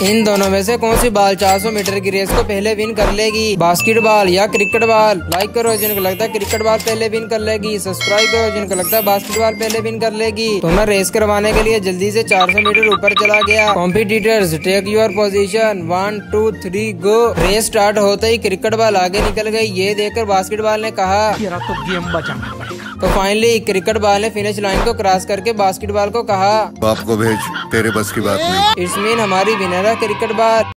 इन दोनों में से कौन सी बाल 400 मीटर की रेस को पहले विन कर लेगी, बास्केटबॉल या क्रिकेट बॉल? लाइक करो जिनको लगता है क्रिकेट बॉल पहले विन कर लेगी, सब्सक्राइब करो जिनको लगता है बास्केटबॉल पहले विन कर लेगी। तो मैं रेस करवाने के लिए जल्दी से 400 मीटर ऊपर चला गया। Competitors take your position, 1 2 3 go. Race start होते ही क्रिकेट बॉल आगे निकल गई। ये देखकर बास्केटबॉल ने कहा तो गेम बचाना पड़ेगा। तो फाइनली क्रिकेट बॉल ने फिनिश लाइन को क्रॉस करके बास्केटबॉल को कहा बाप को भेज, तेरे बस की बात नहीं। इट्स मीन हमारी विनर है क्रिकेट बॉल।